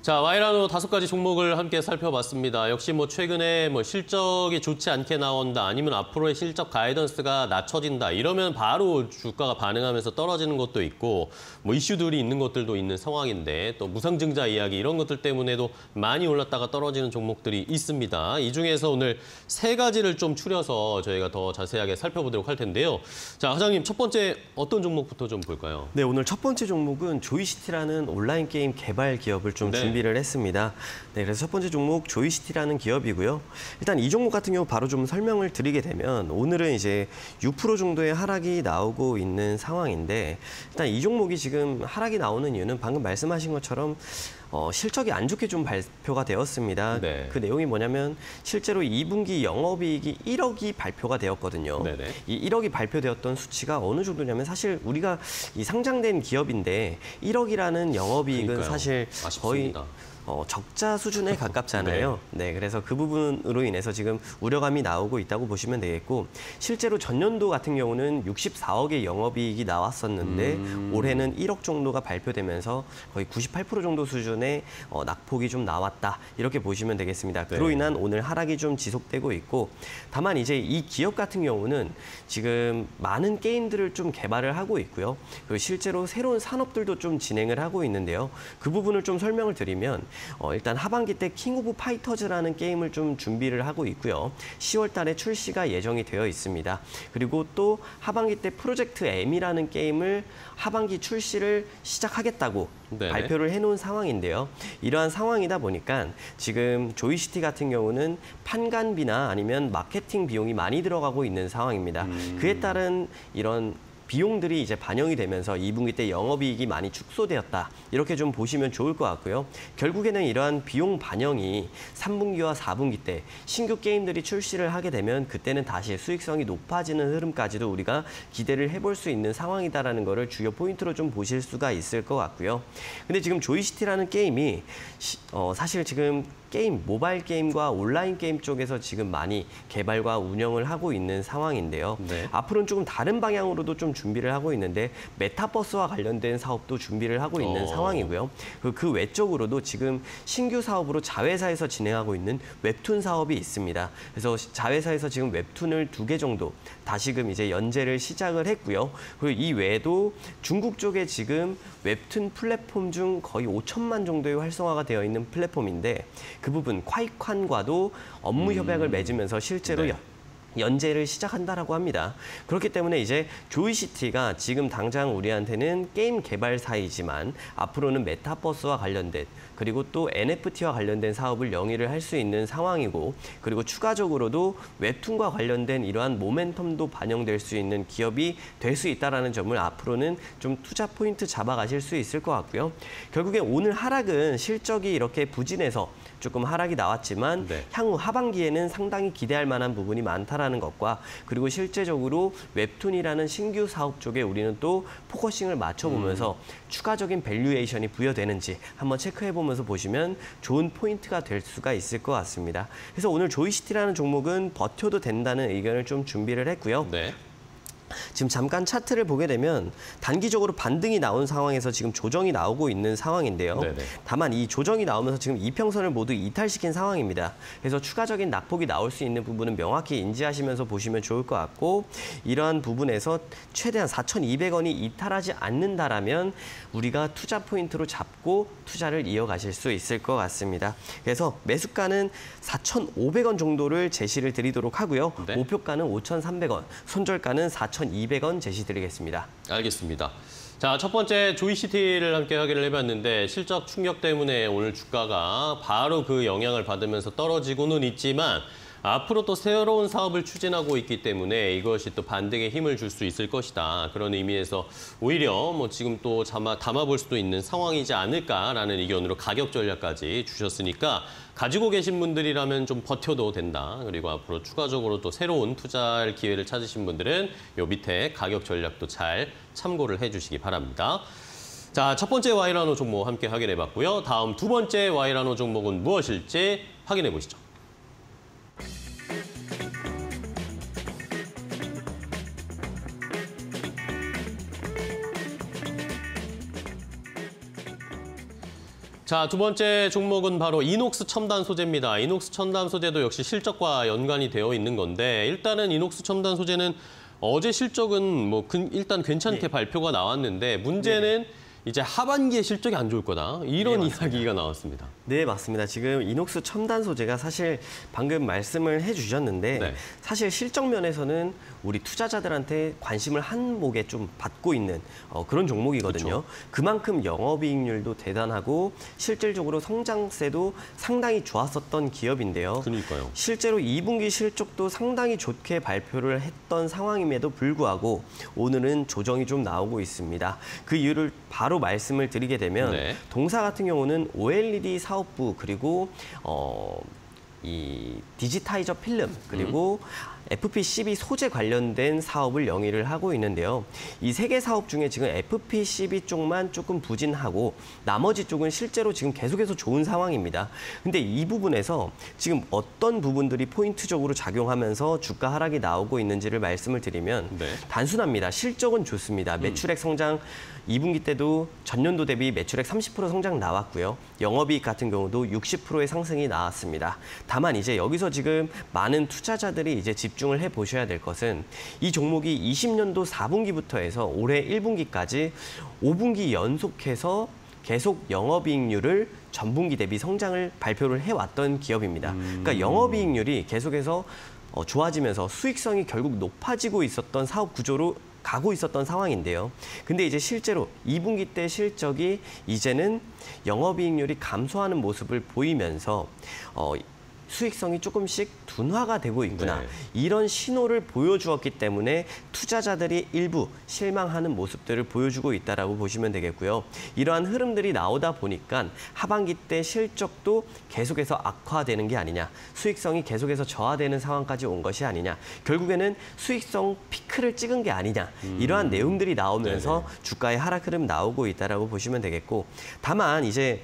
자, 와이라노 5가지 종목을 함께 살펴봤습니다. 역시 최근에 실적이 좋지 않게 나온다, 아니면 앞으로의 실적 가이던스가 낮춰진다, 이러면 바로 주가가 반응하면서 떨어지는 것도 있고, 이슈들이 있는 것들도 있는 상황인데, 또 무상증자 이야기 이런 것들 때문에도 많이 올랐다가 떨어지는 종목들이 있습니다. 이 중에서 오늘 3가지를 좀 추려서 저희가 더 자세하게 살펴보도록 할 텐데요. 자, 과장님, 첫 번째 어떤 종목부터 좀 볼까요? 네, 오늘 첫 번째 종목은 조이시티라는 온라인 게임 개발 기업을 좀 준비를 했습니다. 네, 그래서 첫 번째 종목 조이시티라는 기업이고요. 일단 이 종목 같은 경우 바로 좀 설명을 드리게 되면 오늘은 이제 6% 정도의 하락이 나오고 있는 상황인데, 일단 이 종목이 지금 하락이 나오는 이유는 방금 말씀하신 것처럼 실적이 안 좋게 좀 발표가 되었습니다. 네. 그 내용이 뭐냐면 실제로 2분기 영업이익이 1억이 발표가 되었거든요. 네네. 이 1억이 발표되었던 수치가 어느 정도냐면, 사실 우리가 이 상장된 기업인데 1억이라는 영업이익은 그러니까요. 사실 아쉽습니다. 거의 적자 수준에 가깝잖아요. 네, 그래서 그 부분으로 인해서 지금 우려감이 나오고 있다고 보시면 되겠고, 실제로 전년도 같은 경우는 64억의 영업이익이 나왔었는데 올해는 1억 정도가 발표되면서 거의 98% 정도 수준의 낙폭이 좀 나왔다, 이렇게 보시면 되겠습니다. 그로 인한 오늘 하락이 좀 지속되고 있고, 다만 이제 이 기업 같은 경우는 지금 많은 게임들을 좀 개발을 하고 있고요. 그리고 실제로 새로운 산업들도 좀 진행을 하고 있는데요. 그 부분을 좀 설명을 드리면, 일단 하반기 때 킹 오브 파이터즈라는 게임을 좀 준비를 하고 있고요. 10월 달에 출시가 예정이 되어 있습니다. 그리고 또 하반기 때 프로젝트 M이라는 게임을 하반기 출시를 시작하겠다고 발표를 해놓은 상황인데요. 이러한 상황이다 보니까 지금 조이시티 같은 경우는 판관비나 아니면 마케팅 비용이 많이 들어가고 있는 상황입니다. 그에 따른 이런 비용들이 이제 반영이 되면서 2분기 때 영업이익이 많이 축소되었다, 이렇게 좀 보시면 좋을 것 같고요. 결국에는 이러한 비용 반영이 3분기와 4분기 때 신규 게임들이 출시를 하게 되면 그때는 다시 수익성이 높아지는 흐름까지도 우리가 기대를 해볼 수 있는 상황이다라는 거를 주요 포인트로 좀 보실 수가 있을 것 같고요. 근데 지금 조이시티라는 게임이 사실 지금 모바일 게임과 온라인 게임 쪽에서 지금 많이 개발과 운영을 하고 있는 상황인데요. 앞으로는 조금 다른 방향으로도 좀 준비를 하고 있는데, 메타버스와 관련된 사업도 준비를 하고 있는 상황이고요. 그 외적으로도 지금 신규 사업으로 자회사에서 진행하고 있는 웹툰 사업이 있습니다. 그래서 자회사에서 지금 웹툰을 2개 정도 다시금 이제 연재를 시작을 했고요. 그리고 이 외에도 중국 쪽에 지금 웹툰 플랫폼 중 거의 5천만 정도의 활성화가 되어 있는 플랫폼인데, 그 부분 콰이칸과도 업무 협약을 맺으면서 실제로 연재를 시작한다라고 합니다. 그렇기 때문에 이제 조이시티가 지금 당장 우리한테는 게임 개발사이지만 앞으로는 메타버스와 관련된, 그리고 또 NFT와 관련된 사업을 영위를 할 수 있는 상황이고, 그리고 추가적으로도 웹툰과 관련된 이러한 모멘텀도 반영될 수 있는 기업이 될 수 있다는 점을 앞으로는 좀 투자 포인트 잡아가실 수 있을 것 같고요. 결국에 오늘 하락은 실적이 이렇게 부진해서 조금 하락이 나왔지만 향후 하반기에는 상당히 기대할 만한 부분이 많다라는 것과, 그리고 실제적으로 웹툰이라는 신규 사업 쪽에 우리는 또 포커싱을 맞춰보면서 추가적인 밸류에이션이 부여되는지 한번 체크해보면서 보시면 좋은 포인트가 될 수가 있을 것 같습니다. 그래서 오늘 조이시티라는 종목은 버텨도 된다는 의견을 좀 준비를 했고요. 지금 잠깐 차트를 보게 되면 단기적으로 반등이 나온 상황에서 지금 조정이 나오고 있는 상황인데요. 다만 이 조정이 나오면서 지금 이평선을 모두 이탈시킨 상황입니다. 그래서 추가적인 낙폭이 나올 수 있는 부분은 명확히 인지하시면서 보시면 좋을 것 같고, 이러한 부분에서 최대한 4,200원이 이탈하지 않는다라면 우리가 투자 포인트로 잡고 투자를 이어가실 수 있을 것 같습니다. 그래서 매수가는 4,500원 정도를 제시를 드리도록 하고요. 목표가는 5,300원, 손절가는 4,200원 제시드리겠습니다. 알겠습니다. 자, 첫 번째 조이시티를 함께 확인을 해봤는데, 실적 충격 때문에 오늘 주가가 바로 그 영향을 받으면서 떨어지고는 있지만, 앞으로 또 새로운 사업을 추진하고 있기 때문에 이것이 또 반등에 힘을 줄 수 있을 것이다. 그런 의미에서 오히려 지금 또 담아볼 수도 있는 상황이지 않을까라는 의견으로 가격 전략까지 주셨으니까, 가지고 계신 분들이라면 좀 버텨도 된다. 그리고 앞으로 추가적으로 또 새로운 투자할 기회를 찾으신 분들은 요 밑에 가격 전략도 잘 참고를 해주시기 바랍니다. 자, 첫 번째 와이라노 종목 함께 확인해봤고요. 다음 두 번째 와이라노 종목은 무엇일지 확인해 보시죠. 자, 두 번째 종목은 바로 이녹스 첨단 소재입니다. 이녹스 첨단 소재도 역시 실적과 연관이 되어 있는 건데 일단은 이녹스 첨단 소재는 어제 실적은 일단 괜찮게 발표가 나왔는데 문제는 이제 하반기에 실적이 안 좋을 거다. 이런 이야기가 나왔습니다. 네, 맞습니다. 지금 이녹스 첨단 소재가 사실 방금 말씀을 해주셨는데 사실 실적 면에서는 우리 투자자들한테 관심을 한몫에 좀 받고 있는 그런 종목이거든요. 그만큼 영업이익률도 대단하고 실질적으로 성장세도 상당히 좋았었던 기업인데요. 그러니까요. 실제로 2분기 실적도 상당히 좋게 발표를 했던 상황임에도 불구하고 오늘은 조정이 좀 나오고 있습니다. 그 이유를 바로 말씀을 드리게 되면 동사 같은 경우는 OLED 사업부 그리고 이 디지타이저 필름 그리고 FPCB 소재 관련된 사업을 영위를 하고 있는데요. 이 세 개 사업 중에 지금 FPCB 쪽만 조금 부진하고 나머지 쪽은 실제로 지금 계속해서 좋은 상황입니다. 근데 이 부분에서 지금 어떤 부분들이 포인트적으로 작용하면서 주가 하락이 나오고 있는지를 말씀을 드리면 단순합니다. 실적은 좋습니다. 매출액 성장 2분기 때도 전년도 대비 매출액 30% 성장 나왔고요. 영업이익 같은 경우도 60%의 상승이 나왔습니다. 다만 이제 여기서 지금 많은 투자자들이 이제 집중을 해보셔야 될 것은 이 종목이 20년도 4분기부터 해서 올해 1분기까지 5분기 연속해서 계속 영업이익률을 전분기 대비 성장을 발표를 해왔던 기업입니다. 그러니까 영업이익률이 계속해서 좋아지면서 수익성이 결국 높아지고 있었던 사업 구조로 가고 있었던 상황인데요. 근데 이제 실제로 2분기 때 실적이 이제는 영업이익률이 감소하는 모습을 보이면서 수익성이 조금씩 둔화가 되고 있구나. 이런 신호를 보여주었기 때문에 투자자들이 일부 실망하는 모습들을 보여주고 있다라고 보시면 되겠고요. 이러한 흐름들이 나오다 보니까 하반기 때 실적도 계속해서 악화되는 게 아니냐. 수익성이 계속해서 저하되는 상황까지 온 것이 아니냐. 결국에는 수익성 피크를 찍은 게 아니냐. 이러한 내용들이 나오면서 주가의 하락 흐름 나오고 있다라고 보시면 되겠고 다만 이제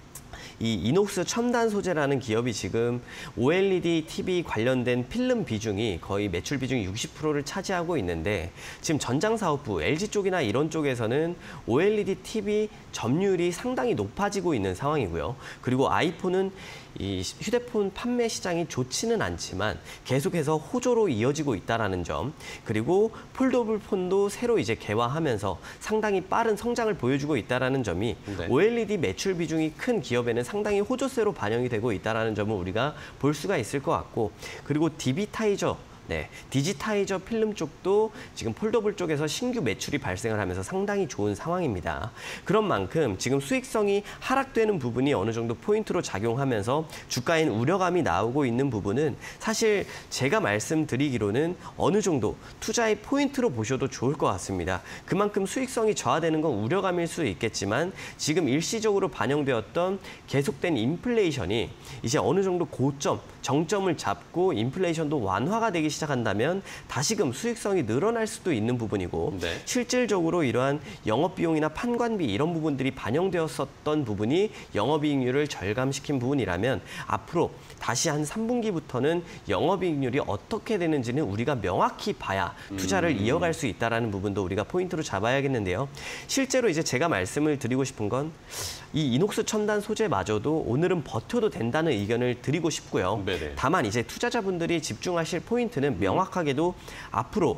이 이녹스 첨단 소재라는 기업이 지금 OLED TV 관련된 필름 비중이 거의 매출 비중이 60%를 차지하고 있는데 지금 전장 사업부 LG 쪽이나 이런 쪽에서는 OLED TV 점유율이 상당히 높아지고 있는 상황이고요. 그리고 아이폰은 이 휴대폰 판매 시장이 좋지는 않지만 계속해서 호조로 이어지고 있다라는 점, 그리고 폴더블 폰도 새로 이제 개화하면서 상당히 빠른 성장을 보여주고 있다라는 점이 OLED 매출 비중이 큰 기업에는 상당히 호조세로 반영이 되고 있다라는 점을 우리가 볼 수가 있을 것 같고, 그리고 디지타이저 디지타이저 필름 쪽도 지금 폴더블 쪽에서 신규 매출이 발생을 하면서 상당히 좋은 상황입니다. 그런 만큼 지금 수익성이 하락되는 부분이 어느 정도 포인트로 작용하면서 주가엔 우려감이 나오고 있는 부분은 사실 제가 말씀드리기로는 어느 정도 투자의 포인트로 보셔도 좋을 것 같습니다. 그만큼 수익성이 저하되는 건 우려감일 수 있겠지만 지금 일시적으로 반영되었던 계속된 인플레이션이 이제 어느 정도 고점, 정점을 잡고 인플레이션도 완화가 되기 시작한다면 다시금 수익성이 늘어날 수도 있는 부분이고 실질적으로 이러한 영업비용이나 판관비 이런 부분들이 반영되었었던 부분이 영업이익률을 절감시킨 부분이라면 앞으로 다시 한 3분기부터는 영업이익률이 어떻게 되는지는 우리가 명확히 봐야 투자를 이어갈 수 있다는 부분도 우리가 포인트로 잡아야겠는데요. 실제로 이제 제가 말씀을 드리고 싶은 건 이 이녹스 첨단 소재마저도 오늘은 버텨도 된다는 의견을 드리고 싶고요. 다만 이제 투자자분들이 집중하실 포인트는 명확하게도 앞으로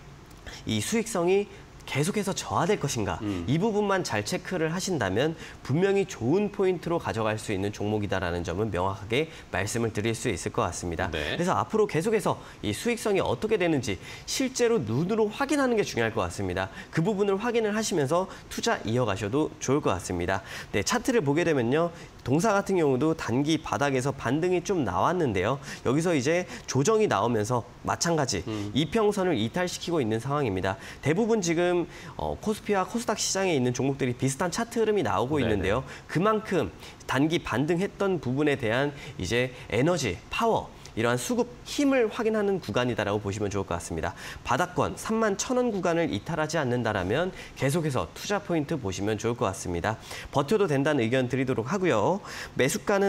이 수익성이 계속해서 저하될 것인가 이 부분만 잘 체크를 하신다면 분명히 좋은 포인트로 가져갈 수 있는 종목이다라는 점은 명확하게 말씀을 드릴 수 있을 것 같습니다. 그래서 앞으로 계속해서 이 수익성이 어떻게 되는지 실제로 눈으로 확인하는 게 중요할 것 같습니다. 그 부분을 확인을 하시면서 투자 이어가셔도 좋을 것 같습니다. 차트를 보게 되면요. 동사 같은 경우도 단기 바닥에서 반등이 좀 나왔는데요. 여기서 이제 조정이 나오면서 마찬가지 이평선을 이탈시키고 있는 상황입니다. 대부분 지금 코스피와 코스닥 시장에 있는 종목들이 비슷한 차트 흐름이 나오고 있는데요. 그만큼 단기 반등했던 부분에 대한 이제 에너지, 파워, 이러한 수급 힘을 확인하는 구간이다라고 보시면 좋을 것 같습니다. 바닥권 31,000원 구간을 이탈하지 않는다라면 계속해서 투자 포인트 보시면 좋을 것 같습니다. 버텨도 된다는 의견 드리도록 하고요. 매수가는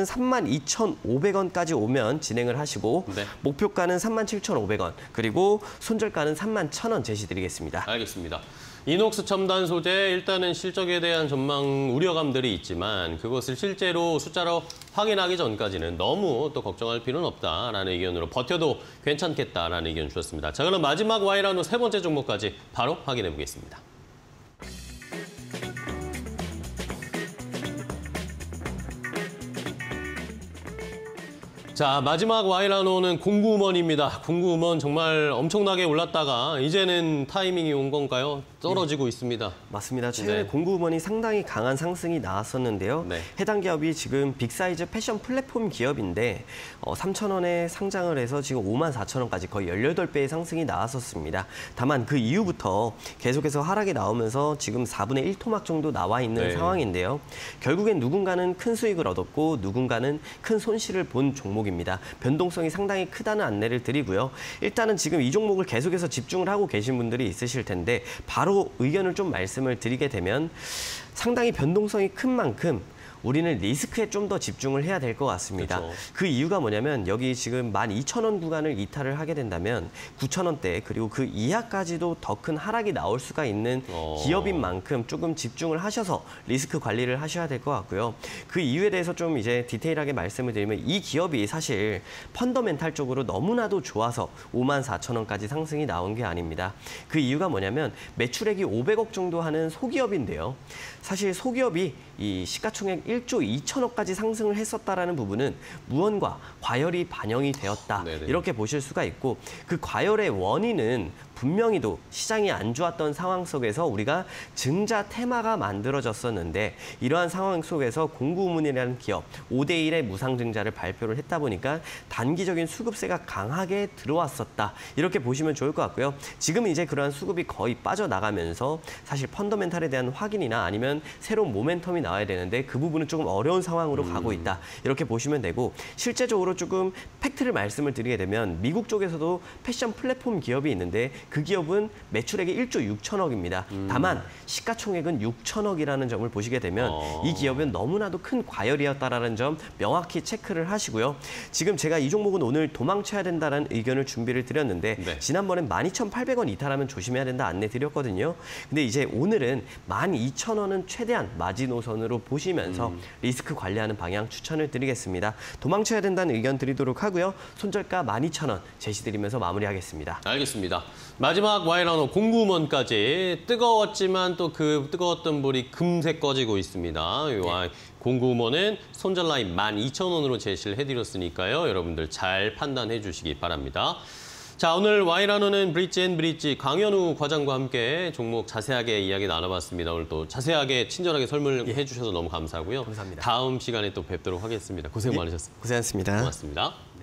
32,500원까지 오면 진행을 하시고 목표가는 37,500원 그리고 손절가는 31,000원 제시드리겠습니다. 알겠습니다. 이녹스 첨단 소재 일단은 실적에 대한 전망 우려감들이 있지만 그것을 실제로 숫자로 확인하기 전까지는 너무 또 걱정할 필요는 없다라는 의견으로 버텨도 괜찮겠다라는 의견 주셨습니다. 자, 그럼 마지막 와이라노 세 번째 종목까지 바로 확인해 보겠습니다. 자, 마지막 와이라노는 공구먼입니다. 공구먼 정말 엄청나게 올랐다가 이제는 타이밍이 온 건가요? 떨어지고 있습니다. 맞습니다. 최근에 네. 공구먼이 상당히 강한 상승이 나왔었는데요. 네. 해당 기업이 지금 빅사이즈 패션 플랫폼 기업인데 3,000원에 상장을 해서 지금 54,000원까지 거의 18배의 상승이 나왔었습니다. 다만 그 이후부터 계속해서 하락이 나오면서 지금 4분의 1 토막 정도 나와 있는 네. 상황인데요. 결국엔 누군가는 큰 수익을 얻었고 누군가는 큰 손실을 본 종목입니다. 변동성이 상당히 크다는 안내를 드리고요. 일단은 지금 이 종목을 계속해서 집중을 하고 계신 분들이 있으실 텐데 바로 의견을 좀 말씀을 드리게 되면 상당히 변동성이 큰 만큼 우리는 리스크에 좀 더 집중을 해야 될 것 같습니다. 그렇죠. 그 이유가 뭐냐면 여기 지금 12,000원 구간을 이탈을 하게 된다면 9,000원대 그리고 그 이하까지도 더 큰 하락이 나올 수가 있는 기업인 만큼 조금 집중을 하셔서 리스크 관리를 하셔야 될 것 같고요. 그 이유에 대해서 좀 이제 디테일하게 말씀을 드리면 이 기업이 사실 펀더멘탈적으로 너무나도 좋아서 54,000원까지 상승이 나온 게 아닙니다. 그 이유가 뭐냐면 매출액이 500억 정도 하는 소기업인데요. 사실 소기업이 이 시가총액 1조 2천억까지 상승을 했었다라는 부분은 무언가 과열이 반영이 되었다. 네네. 이렇게 보실 수가 있고 그 과열의 원인은 분명히도 시장이 안 좋았던 상황 속에서 우리가 증자 테마가 만들어졌었는데 이러한 상황 속에서 공구문이라는 기업 5대1의 무상증자를 발표를 했다 보니까 단기적인 수급세가 강하게 들어왔었다. 이렇게 보시면 좋을 것 같고요. 지금 이제 그러한 수급이 거의 빠져나가면서 사실 펀더멘탈에 대한 확인이나 아니면 새로운 모멘텀이 나와야 되는데 그 부분은 조금 어려운 상황으로 가고 있다. 이렇게 보시면 되고 실제적으로 조금 팩트를 말씀을 드리게 되면 미국 쪽에서도 패션 플랫폼 기업이 있는데 그 기업은 매출액이 1조 6천억입니다. 다만 시가총액은 6천억이라는 점을 보시게 되면 이 기업은 너무나도 큰 과열이었다라는 점 명확히 체크를 하시고요. 지금 제가 이 종목은 오늘 도망쳐야 된다는 의견을 준비를 드렸는데 네. 지난번엔 12,800원 이탈하면 조심해야 된다 안내 드렸거든요. 근데 이제 오늘은 12,000원은 최대한 마지노선으로 보시면서 리스크 관리하는 방향 추천을 드리겠습니다. 도망쳐야 된다는 의견 드리도록 하고요. 손절가 12,000원 제시드리면서 마무리하겠습니다. 알겠습니다. 마지막 와이라노 공구먼까지 뜨거웠지만 또 그 뜨거웠던 불이 금세 꺼지고 있습니다. 공구먼은 손절 라인 12,000원으로 제시를 해드렸으니까요. 여러분들 잘 판단해 주시기 바랍니다. 자, 오늘 와이라노는 브릿지 강현우 과장과 함께 종목 자세하게 이야기 나눠봤습니다. 오늘 또 자세하게 친절하게 설명해 주셔서 너무 감사하고요. 감사합니다. 다음 시간에 또 뵙도록 하겠습니다. 고생 많으셨습니다. 고생하셨습니다. 고맙습니다.